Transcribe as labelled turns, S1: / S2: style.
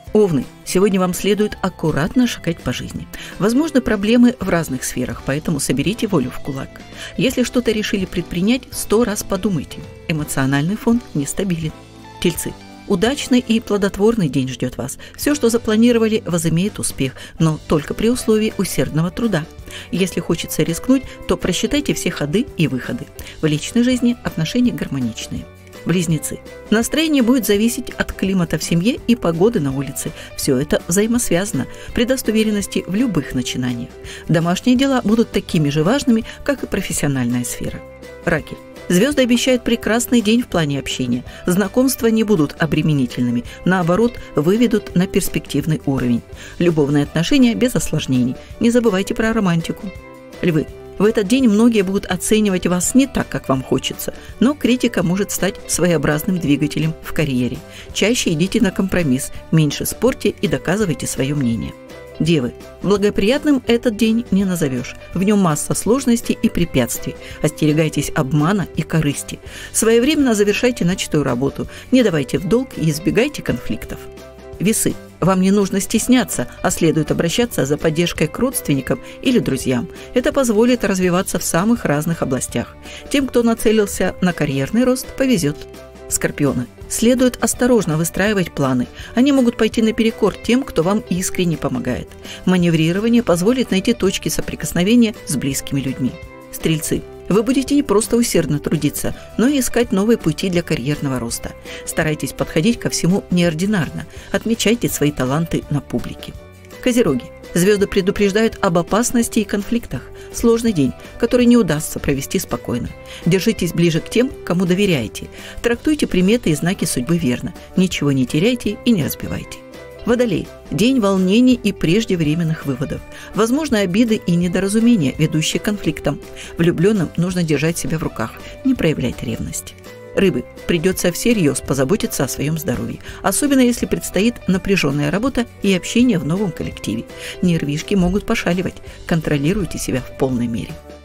S1: Овны, сегодня вам следует аккуратно шагать по жизни. Возможны проблемы в разных сферах, поэтому соберите волю в кулак. Если что-то решили предпринять, 100 раз подумайте. Эмоциональный фон нестабилен. Тельцы. Удачный и плодотворный день ждет вас. Все, что запланировали, возымеет успех, но только при условии усердного труда. Если хочется рискнуть, то просчитайте все ходы и выходы. В личной жизни отношения гармоничные. Близнецы. Настроение будет зависеть от климата в семье и погоды на улице. Все это взаимосвязано. Придаст уверенности в любых начинаниях. Домашние дела будут такими же важными, как и профессиональная сфера. Раки. Звезды обещают прекрасный день в плане общения. Знакомства не будут обременительными, наоборот, выведут на перспективный уровень. Любовные отношения без осложнений. Не забывайте про романтику. Львы. В этот день многие будут оценивать вас не так, как вам хочется, но критика может стать своеобразным двигателем в карьере. Чаще идите на компромисс, меньше спорьте и доказывайте свое мнение. Девы. Благоприятным этот день не назовешь. В нем масса сложностей и препятствий. Остерегайтесь обмана и корысти. Своевременно завершайте начатую работу. Не давайте в долг и избегайте конфликтов. Весы. Вам не нужно стесняться, а следует обращаться за поддержкой к родственникам или друзьям. Это позволит развиваться в самых разных областях. Тем, кто нацелился на карьерный рост, повезет. Скорпионы. Следует осторожно выстраивать планы. Они могут пойти наперекор тем, кто вам искренне помогает. Маневрирование позволит найти точки соприкосновения с близкими людьми. Стрельцы. Вы будете не просто усердно трудиться, но и искать новые пути для карьерного роста. Старайтесь подходить ко всему неординарно. Отмечайте свои таланты на публике. Козероги. Звезды предупреждают об опасности и конфликтах. Сложный день, который не удастся провести спокойно. Держитесь ближе к тем, кому доверяете. Трактуйте приметы и знаки судьбы верно. Ничего не теряйте и не разбивайте. Водолей. День волнений и преждевременных выводов. Возможны обиды и недоразумения, ведущие к конфликтам. Влюбленным нужно держать себя в руках, не проявлять ревность. Рыбы. Придется всерьез позаботиться о своем здоровье, особенно если предстоит напряженная работа и общение в новом коллективе. Нервишки могут пошаливать. Контролируйте себя в полной мере.